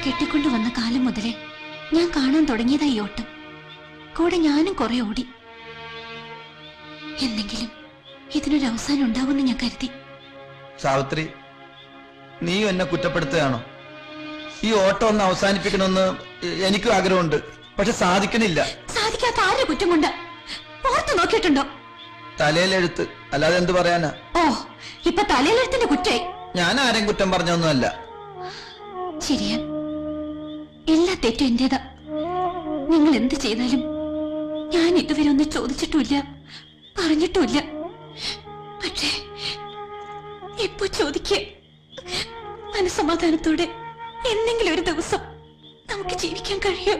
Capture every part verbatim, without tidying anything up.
കെട്ടിക്കൊണ്ടു വന്ന കാലം മുതലേ ഞാൻ കാണാൻ തുടങ്ങിയതാ ഈ ഓട്ടം. കൂടെ ഞാനും കുറെ ഓടി. എന്തെങ്കിലും ഇതിനൊരു അവസാനം ഉണ്ടാവുമെന്ന് ഞാൻ കരുതി. സാവിത്രി, നീ എന്നെ കുറ്റപ്പെടുത്തുകയാണോ? ഈ ഓട്ടം ഒന്ന് അവസാനിപ്പിക്കണമെന്ന് എനിക്കും ആഗ്രഹമുണ്ട്, പക്ഷെ സാധിക്കണില്ല. സാധിക്കാത്ത ആരുടെ കുറ്റം കൊണ്ട് ഓർത്ത് നോക്കിയിട്ടുണ്ടോ? തലയിലെഴുത്ത്, അല്ലാതെ എന്ത് പറയാനാ? ഓ, ഇപ്പൊ തലയിലെഴുത്തിന്റെ കുറ്റായി. ഞാൻ ആരെയും കുറ്റം പറഞ്ഞൊന്നുമല്ല. ശരിയാ, എല്ലാ തെറ്റും എന്റേതാ. നിങ്ങൾ എന്ത് ചെയ്താലും ഞാൻ ഇതുവരെ ഒന്നും ചോദിച്ചിട്ടുമില്ല, പറഞ്ഞിട്ടുമില്ല. പക്ഷേ ഇപ്പൊ ചോദിക്കേ, മനസ്സമാധാനത്തോടെ എന്തെങ്കിലും ഒരു ദിവസം നമുക്ക് ജീവിക്കാൻ കഴിയും.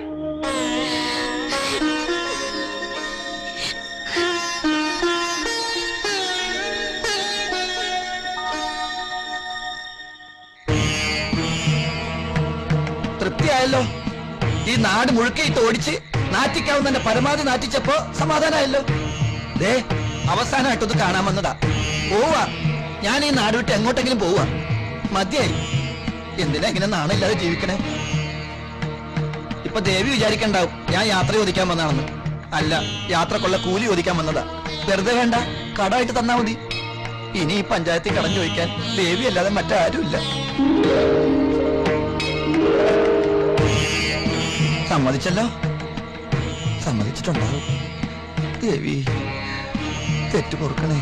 തൃപ്തിയായല്ലോ. ഈ നാട് മുഴുക്കയിട്ട് ഓടിച്ച് നാറ്റിക്കാവുന്ന പരമാവധി നാറ്റിച്ചപ്പോ സമാധാനമായല്ലോ. ദേ, അവസാനമായിട്ടൊന്ന് കാണാൻ വന്നതാ. പോവാ, ഞാൻ ഈ നാട് വിട്ട് എങ്ങോട്ടെങ്കിലും പോവാ. മതിയായി. എന്തിനാ ഇങ്ങനെ നാണില്ലാതെ ജീവിക്കണേ? ഇപ്പൊ ദേവി വിചാരിക്കണ്ടാവും ഞാൻ യാത്ര ചോദിക്കാൻ വന്നതാണെന്ന്. അല്ല, യാത്രക്കുള്ള കൂലി ചോദിക്കാൻ വന്നതാ. വെറുതെ വേണ്ട, കടമായിട്ട് തന്നാ മതി. ഇനി ഈ പഞ്ചായത്തിൽ കടം ചോദിക്കാൻ ദേവി അല്ലാതെ മറ്റാരുമില്ല. സമ്മതിച്ചല്ലോ? സമ്മതിച്ചിട്ടുണ്ടാവും. ദേവി, തെറ്റു പൊറുക്കണേ.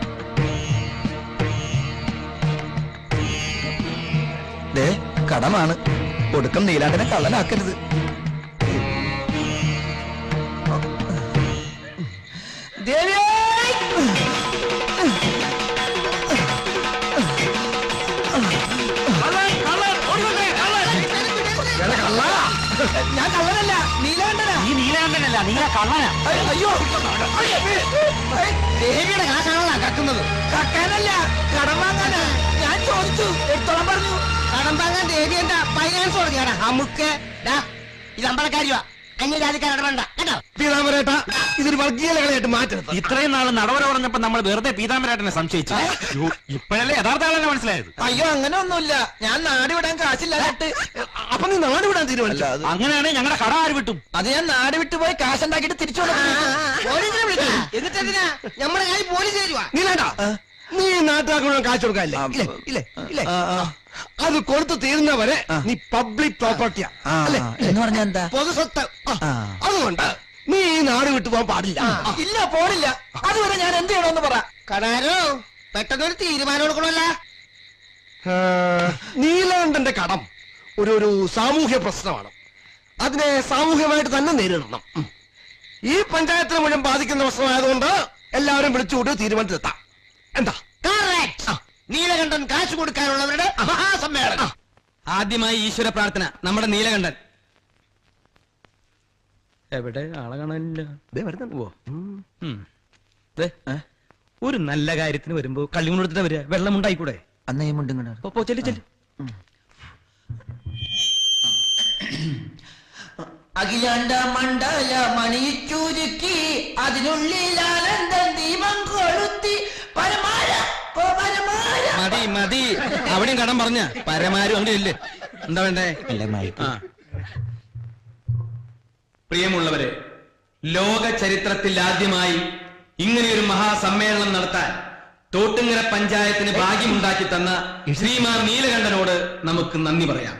ദേ, കടമാണ്. ഒടുക്കം നീലാണ്ടനെ കള്ളനാക്കരുത്. ദേവി, ഞാൻ കള്ളനല്ല, നീലാണ്ടനാ. നീ നീലാണ്ടനല്ല, നീല കള്ളനാ. അയ്യോ, ദേവിയുടെ കാശാണല്ലോ കക്കുന്നത്. കക്കാനല്ല, കടം വാങ്ങാനാ. ഞാൻ ചോദിച്ചു, എടുത്തോളം പറഞ്ഞു. കടം വാങ്ങാൻ ദേവി എന്താ ഫൈനാൻസ് തുടങ്ങിയാണ്. നമുക്ക് ഇത് അമ്പലക്കാരിയാ, അന്യജാതിക്കാരുടെ വേണ്ട കേട്ടോ. പീതാംബരേട്ടാ, ഇതൊരു വർഗീയതകളായിട്ട് മാറ്റരുത്. ഇത്രയും നാള് നടവര പറഞ്ഞപ്പോ നമ്മൾ വെറുതെ പീതാംബരേട്ടനെ സംശയിച്ചു. ഇപ്പോഴല്ലേ യഥാർത്ഥ ആളെന്നെ മനസ്സിലായത്. അയ്യോ, അങ്ങനെ ഒന്നുമില്ല. ഞാൻ നാട് വിടാൻ കാശില്ലായിട്ട്. അപ്പൊ നീ നാട് വിടാൻ തീരുമാനിച്ചു? അങ്ങനെയാണെങ്കിൽ ഞങ്ങളുടെ കട ആര് വിട്ടും? അത് ഞാൻ നാട് വിട്ടു പോയി കാശുണ്ടാക്കിട്ട് തിരിച്ചു പോലീസിനെ വിളിച്ചു. എന്നിട്ടെന്തിനാ നമ്മുടെ കാര്യം പോലീസ് തരുവാ? നീലാണ്ടാ, നീ നാട്ടുകാർക്ക് മുഴുവൻ കാശ് കൊടുക്കാല്ലേ? ഇല്ലേ ഇല്ലേ? അത് കൊടുത്തു തീരുന്നവരെ നീ പബ്ലിക് പ്രോപ്പർട്ടിയാ അല്ലേ? എന്ന് പറഞ്ഞാ എന്താ? പൊതുസ്വത്ത്. അതുകൊണ്ട് നീ ഈ നാട് വിട്ടു പോകാൻ പാടില്ല. ഇല്ല, പോണില്ല. അതുവരെ ഞാൻ എന്ത് ചെയ്യണമെന്ന് പറ. കടാരോ, പെട്ടെന്നൊരു തീരുമാനം എടുക്കണമല്ല. നീലാണ്ടന്റെ കടം ഒരു ഒരു സാമൂഹ്യ പ്രശ്നമാണ്. അതിനെ സാമൂഹ്യമായിട്ട് തന്നെ നേരിടണം. ഈ പഞ്ചായത്തിനെ മുഴുവൻ ബാധിക്കുന്ന പ്രശ്നമായതുകൊണ്ട് എല്ലാവരും വിളിച്ചുകൂട്ടി തീരുമാനത്തിലെത്താം. എന്താ? നീലകണ്ഠൻ കാശ് കൊടുക്കാനുള്ളവരുടെ മഹാസമ്മേളനം. ആദ്യമായി ഈശ്വര പ്രാർത്ഥന. നമ്മുടെ നീലകണ്ഠൻ എവിടെ? ആളെ കാണാനില്ല. ഒരു നല്ല കാര്യത്തിന് വരുമ്പോ കള്ളിമുണ്ടെടുത്തിട്ട് വരിക. വെള്ളം ഉണ്ടായിക്കൂടെ? അന്നേ മുണ്ടും പോ, ചെല്ലു ചെല്ലു. അഖിലാണ്ട മണ്ഡല മണിച്ചുരുക്കി അതിനുള്ളിൽ ആനന്ദം ദീപം കൊളുത്തി പരമാര മതി മതി. അവിടെയും കടം പറഞ്ഞ പരമാരും അങ്ങനെ ഇല്ലേ? എന്താ വേണ്ടേ? പ്രിയമുള്ളവരെ, ലോക ചരിത്രത്തിൽ ആദ്യമായി ഇങ്ങനെയൊരു മഹാസമ്മേളനം നടത്താൻ തോട്ടുങ്ങര പഞ്ചായത്തിന് ഭാഗ്യമുണ്ടാക്കി തന്ന ശ്രീമാൻ നീലകണ്ഠനോട് നമുക്ക് നന്ദി പറയാം.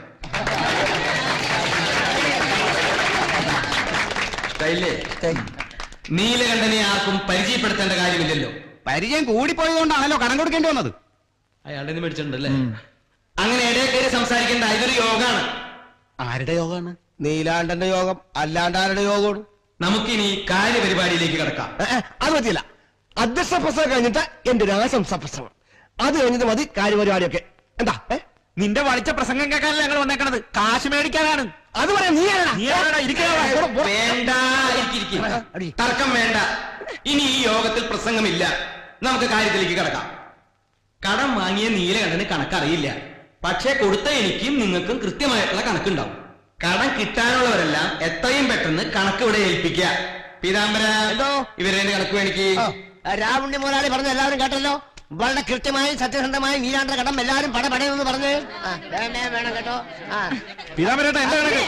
നീലകണ്ഠനെ ആർക്കും പരിചയപ്പെടുത്തേണ്ട കാര്യമില്ലല്ലോ. പരിചയം കൂടിപ്പോയതുകൊണ്ടാണല്ലോ കടം കൊടുക്കേണ്ടി വന്നത്. അയാളുടെ മേടിച്ചിട്ടുണ്ടല്ലേ? അങ്ങനെ ഇടയിൽ കയറി സംസാരിക്കേണ്ട ഇതൊരു യോഗമാണ്. ആരുടെ യോഗമാണ്? നീലാണ്ടന്റെ യോഗം അല്ലാണ്ട് ആരുടെ യോഗമാണ്? നമുക്കിനി കാര്യപരിപാടിയിലേക്ക് കിടക്കാം. അത് പറ്റില്ല. അധ്യക്ഷ പ്രസംഗം കഴിഞ്ഞിട്ട് എന്റെ ഒരു ആശംസ പ്രസംഗം, അത് കഴിഞ്ഞിട്ട് മതി കാര്യപരിപാടിയൊക്കെ. എന്താ? നിന്റെ വളിച്ച പ്രസംഗം കേൾക്കാനല്ല ഞങ്ങൾ വന്നേക്കണത്, കാശ് മേടിക്കാനാണ്. അത് പറയാം. നീ വേണ്ട, തർക്കം വേണ്ട. ഇനി ഈ യോഗത്തിൽ പ്രസംഗമില്ല. നമുക്ക് കാര്യത്തിലേക്ക് കിടക്കാം. കടം വാങ്ങിയ നീലകണ്ഠന് കണക്കറിയില്ല. പക്ഷെ കൊടുത്ത എനിക്കും നിങ്ങൾക്കും കൃത്യമായിട്ടുള്ള കണക്കുണ്ടാവും. കടം കിട്ടാനുള്ളവരെല്ലാം എത്രയും പെട്ടെന്ന് കണക്ക് ഇവിടെ ഏൽപ്പിക്കുക. പീതാംബര, ഇവരെ കണക്ക് എനിക്ക് രാവുണ്ണി മുതലാളി പറഞ്ഞ എല്ലാവരും കേട്ടല്ലോ. വളരെ കൃത്യമായും സത്യസന്ധമായും നീലാണ്ട കടം എല്ലാവരും പട പടയെന്ന് പറഞ്ഞ് ആ, വേണേ വേണം കേട്ടോ ആ പീതാംബരേട്ടാ എന്റെ കണക്ക്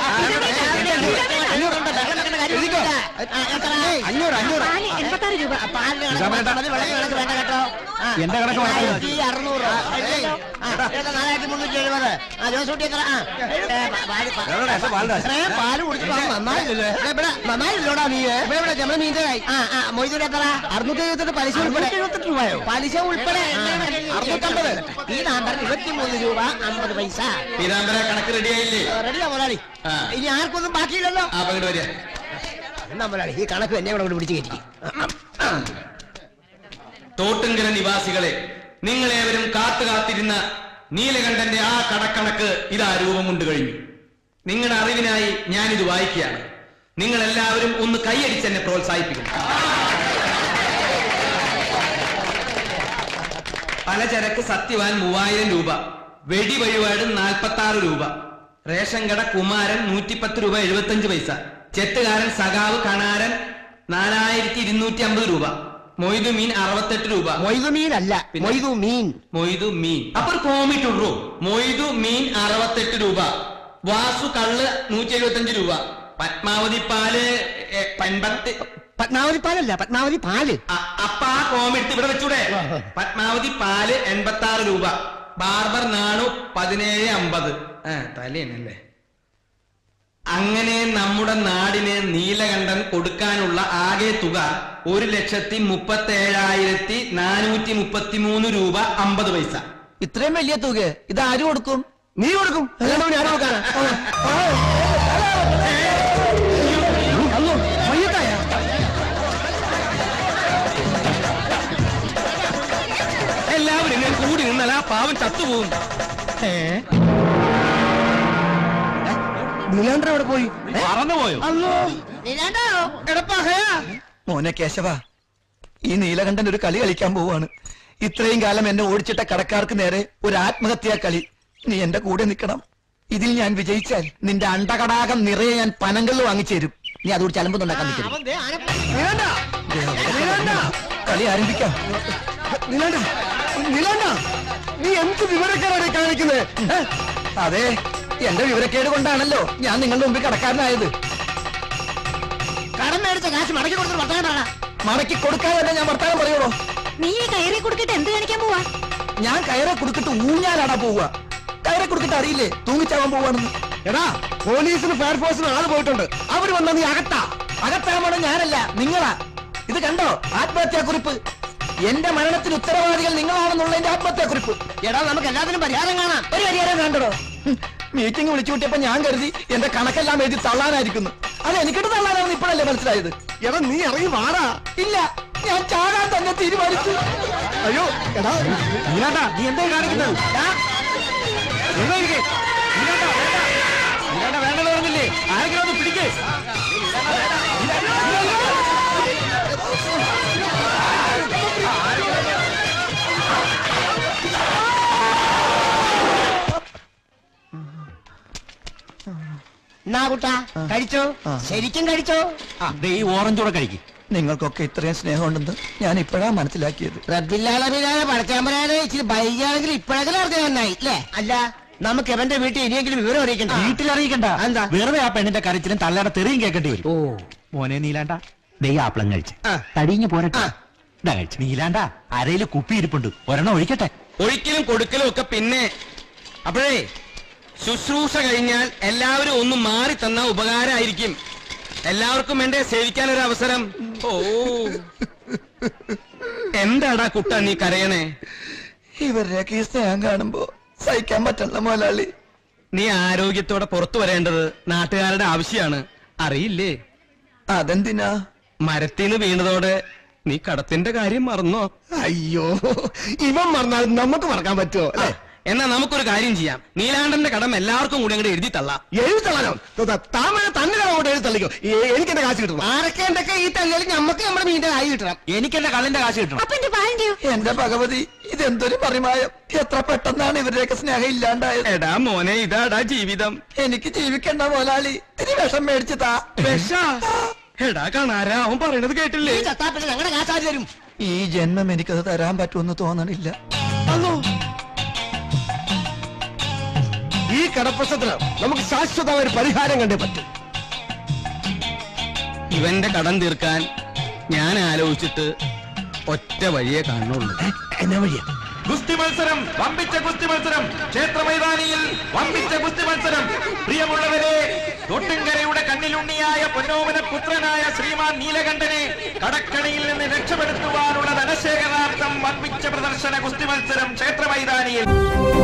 അഞ്ഞൂറ് അഞ്ഞൂറ് പാല് എൺപത്താറ് രൂപ. പാലിന് കണക്ക് മതി, വെള്ളത്തിന് കണക്ക് വേണ്ട കേട്ടോ ആ, എന്റെ കണക്ക് മാത്രം മതി. ആയിരത്തി അറുന്നൂറ് ആ, ഏതാ നാലായിരത്തി മുന്നൂറ്റി എഴുപത് ആ ജോസൂട്ടി എത്ര ആ ഏ, പാല് പാ- ഇത്രയും പാല് കുടിച്ചിട്ട് അത് നന്നായില്ലല്ലോ ഏ, ഇവിടെ നന്നായില്ലോടാ നീ ഇവിടെ ഇവിടെ നമ്മള് മീൻ്റെ ആ ആ മൊയ്തൂര് എത്ര അറുന്നൂറ്റി എഴുപത്തെട്ട് പലിശ ഉൾപ്പെടെ എഴുപത്തെട്ട് രൂപയോ പലിശ ഉൾപ്പെടെ അറുന്നൂറ്റമ്പത് ഈ നമ്പർ ഇരുപത്തിമൂന്ന് രൂപ അമ്പത് പൈസ പീതാംബര കണക്ക് റെഡിയായില്ലേ? റെഡിയാ മുതലാളി ആ. ഇനി ആർക്കൊന്നും ബാക്കിയില്ലല്ലോ ആ പങ്കെടു വരിക. എന്നാ മുതലാളി ഈ കണക്ക് എന്നെ കൂടെ പിടിച്ചു കയറ്റി തോട്ടുങ്കര നിവാസികളെ, നിങ്ങളേവരും കാത്തു കാത്തിരുന്ന നീലകണ്ഠന്റെ ആ കടക്കണക്ക് ഇതാ രൂപം കൊണ്ട് കഴിഞ്ഞു. നിങ്ങളുടെ അറിവിനായി ഞാനിത് വായിക്കുകയാണ്. നിങ്ങൾ എല്ലാവരും ഒന്ന് കൈയടിച്ചെന്നെ പ്രോത്സാഹിപ്പിക്കണം. പലചരക്ക് സത്യവാൻ മൂവായിരം രൂപ, വെടി വഴിപാട് നാൽപ്പത്തി ആറ് രൂപ, റേഷൻ കട കുമാരൻ നൂറ്റിപ്പത്ത് രൂപ എഴുപത്തഞ്ച് പൈസ, ചെത്തുകാരൻ സഖാവ് കണാരൻ നാലായിരത്തി ഇരുന്നൂറ്റി അമ്പത് രൂപ, മൊയ്തു മീൻ അറുപത്തെട്ട് രൂപ. മൊയ്തു മീൻ അല്ല മൊയ്തു മീൻ മൊയ്തു മീൻ അപ്പൊ ഒരു കോമിട്ടുള്ളൂ. മൊയ്തു മീൻ അറുപത്തെട്ട് രൂപ, വാസു കള്ള് നൂറ്റി എഴുപത്തി അഞ്ച് രൂപ, പത്മാവതി പാല് എൺപത്തി പത്മാവതി പാലല്ല പത്മാവതി പാല് അ- അപ്പ ആ കോമെടുത്ത് ഇവിടെ വെച്ചൂടെ. പത്മാവതി പാല് എൺപത്തി ആറ് രൂപ, ബാർബർ നാണു പതിനേഴ് അമ്പത്. ആ തലേനല്ലേ. അങ്ങനെ നമ്മുടെ നാടിന് നീലകണ്ഠൻ കൊടുക്കാനുള്ള ആകെ തുക ഒരു ലക്ഷത്തി മുപ്പത്തി ഏഴായിരത്തി നാനൂറ്റി മുപ്പത്തി മൂന്ന് രൂപ അമ്പത് പൈസ. ഇത്രയും വലിയ തുക ഇത് ആര് കൊടുക്കും? നീ കൊടുക്കും അല്ലാണ്ട് ഞാൻ കൊടുക്കാനാ എല്ലാവരും ഇങ്ങനെ കൂടി നിന്നാൽ ആ പാവം ചത്തുപോകും. നീലാണ്ടർ എവിടെ പോയി പറന്നുപോയോ? മോനെ കേശവ, ഈ നീലകണ്ഠൻ ഒരു കളി കളിക്കാൻ പോവാണ്. ഇത്രയും കാലം എന്നെ ഓടിച്ചിട്ട കടക്കാർക്ക് നേരെ ഒരു ആത്മഹത്യാ കളി. നീ എന്റെ കൂടെ നിൽക്കണം. ഇതിൽ ഞാൻ വിജയിച്ചാൽ നിന്റെ അണ്ടകടാകം നിറയെ ഞാൻ പനങ്കല്ല് വാങ്ങിച്ചു തരും. നീ അതുകൊണ്ട് ചലമ്പൊന്നുണ്ടാക്കാൻ നിൽക്കരുത്. കളി ആരംഭിക്കാം. നീലാണ്ട നീലാണ്ട നീ എന്ത് വിവരക്കാരാണ് കാണിക്കുന്നത്? അതെ, എന്റെ വിവരക്കേട് കൊണ്ടാണല്ലോ ഞാൻ നിങ്ങളുടെ മുമ്പിൽ കടക്കാരനായത്. കടം മേടിച്ച കാശ് മടക്കി കൊടുത്ത് വർത്തമാനം പറയണം. മടക്കി കൊടുക്കാതല്ല ഞാൻ വർത്താനം പറയുള്ളൂ. നീ ഈ കയറി കൊടുത്തിട്ട് എന്ത് കാണിക്കാൻ പോവാ? ഞാൻ കയറെ കൊടുത്തിട്ട് ഊഞ്ഞാലാടാ പോവുക. കയറെ കൊടുത്തിട്ട് അറിയില്ലേ തൂങ്ങിച്ചാവാൻ പോവാണെന്ന്. എടാ പോലീസിന് ഫയർഫോഴ്സിന് ആള് പോയിട്ടുണ്ട്. അവര് വന്നാ നീ അകത്താ. അകത്താവണം ഞാനല്ല, നിങ്ങളാ. ഇത് കണ്ടോ ആത്മഹത്യാക്കുറിപ്പ്. എന്റെ മരണത്തിന് ഉത്തരവാദികൾ നിങ്ങളാണെന്നുള്ളതിന്റെ ആത്മഹത്യാക്കുറിപ്പ്. എടാ നമുക്ക് എല്ലാത്തിനും പരിഹാരം കാണാം. ഒരു പരിഹാരം കണ്ടോ? മീറ്റിംഗ് വിളിച്ചു കൂട്ടിയപ്പോ ഞാൻ കരുതി എന്റെ കണക്കെല്ലാം എഴുതി തള്ളാനായിരിക്കുന്നു. അത് എനിക്കിട്ട് തള്ളാനാണെന്ന് ഇപ്പോഴല്ലേ മനസ്സിലായത്. എടാ നീ ഇറങ്ങി വാടാ. ഇല്ല, ഞാൻ ചാകാൻ തന്നെ തീരുമാനിച്ചു. അയ്യോ എടാ നീലാണ്ട നീ എന്താ കാണിക്കുന്നത്? വേണ്ടെന്ന് പറഞ്ഞില്ലേ? ആരെങ്കിലും ഒന്ന് പിടിക്കേ. എന്നാ കുട്ടാ കഴിച്ചോ? ശരിക്കും കഴിച്ചോ? ഈ ഓറഞ്ചൂടെ കഴിക്കും. നിങ്ങൾക്കൊക്കെ ഇത്രയും സ്നേഹമുണ്ടെന്ന് ഞാൻ ഇപ്പോഴാ മനസ്സിലാക്കിയത്. റബ്ബില്ലാതെ പടച്ചാമ്പരാനെ ഇച്ചിരി ബൈകാണെങ്കിൽ ഇപ്പോഴെങ്കിലും അറിഞ്ഞ നന്നായി അല്ലേ? അല്ല നമുക്ക് എവന്റെ വീട്ടിൽ ഇനിയെങ്കിലും വിവരം അറിയിക്കണ്ട. വീട്ടിലറിയിക്കണ്ട. എന്താ? വെറുതെ ആ പെണ്ണിന്റെ കരച്ചിലും തള്ളയുടെ തെറിയും കേൾക്കേണ്ടി വരും. ഓ മോനെ നീലാണ്ട, ദേ ആപ്പിളം കഴിച്ച് തടിഞ്ഞു പോരട്ടെ. ഇതാ കഴിച്ചു. നീലാണ്ട, അരയില് കുപ്പി ഇരിപ്പുണ്ട്, ഒരെണ്ണം ഒഴിക്കട്ടെ. ഒഴിക്കലും കൊടുക്കലും ഒക്കെ പിന്നെ. അപ്പോഴേ ശുശ്രൂഷ കഴിഞ്ഞാൽ എല്ലാവരും ഒന്ന് മാറി തന്ന ഉപകാരമായിരിക്കും. എല്ലാവർക്കും എന്റെ സേവിക്കാൻ ഒരു അവസരം. ഓ എന്താടാ കുട്ട നീ കരയണേ? ഇവരുടെയൊക്കെ ഈ സ്നേഹം കാണുമ്പോ സഹിക്കാൻ പറ്റണ മുതലാളി. നീ ആരോഗ്യത്തോടെ പുറത്തു വരേണ്ടത് നാട്ടുകാരുടെ ആവശ്യമാണ്, അറിയില്ലേ? അതെന്തിനാ? മരത്തിന് വീണതോടെ നീ കടത്തിന്റെ കാര്യം മറന്നോ? അയ്യോ ഇവൻ മറന്നാൽ നമുക്ക് മറക്കാൻ പറ്റുമോ? ആ, എന്നാ നമുക്കൊരു കാര്യം ചെയ്യാം. നീലാണ്ടന്റെ കടം എല്ലാവർക്കും കൂടി അങ്ങോട്ട് എഴുതി തള്ളാം. എഴുത്തള്ളാനോ? താമര തന്നെ അങ്ങോട്ട് എഴുത്തള്ളിക്കോ. എനിക്ക് എന്റെ കാശ് കിട്ടണം. ആരൊക്കെ എന്തൊക്കെ ഈ തള്ളിയാലും നമുക്ക് നമ്മുടെ മീൻ്റെ കായ് കിട്ടണം. എനിക്ക് എന്റെ കള്ളിന്റെ കാശ് കിട്ടണം. അപ്പൊ എന്റെ പാലം ചെയ്യൂ. എന്റെ ഭഗവതി, ഇതെന്തൊരു പരിമായം. എത്ര പെട്ടെന്നാണ് ഇവരുടെയൊക്കെ സ്നേഹം ഇല്ലാണ്ടായത്. എടാ മോനെ, ഇതാടാ ജീവിതം. എനിക്ക് ജീവിക്കണ്ട മുതലാളി. ഇത്തിരി വിഷം മേടിച്ച് താ. വിഷ? എടാ കാണാരാ, അവൻ പറയണത് കേട്ടില്ലേ? ഈ ചത്താപ്പിന് ഞങ്ങളുടെ കാശാര് തരും. ഈ ജന്മം എനിക്കത് തരാൻ പറ്റുമെന്ന് തോന്നണില്ല. ഈ കടപ്രശ്നത്തിന് നമുക്ക് ശാശ്വതമായ ഒരു പരിഹാരം കണ്ടേ പറ്റും. ഇവന്റെ കടം തീർക്കാൻ ഞാൻ ആലോചിച്ചിട്ട് ഒറ്റ വഴിയെ കാണുള്ളൂ. എന്നാ വഴിയാ? ഗുസ്തി മത്സരം, വമ്പിച്ച ഗുസ്തി മത്സരം, ക്ഷേത്ര മൈതാനിയിൽ വമ്പിച്ച ഗുസ്തി മത്സരം. പ്രിയമുള്ളവരെ, തൊട്ടുംകരയുടെ കണ്ണിലുണ്ണിയായ പൊന്നോമന പുത്രനായ ശ്രീമാൻ നീലകണ്ഠനെ കടക്കണിയിൽ നിന്ന് രക്ഷപ്പെടുത്തുവാനുള്ള ധനശേഖരാർത്ഥം വമ്പിച്ച പ്രദർശന ഗുസ്തി മത്സരം ക്ഷേത്ര മൈതാനിയിൽ.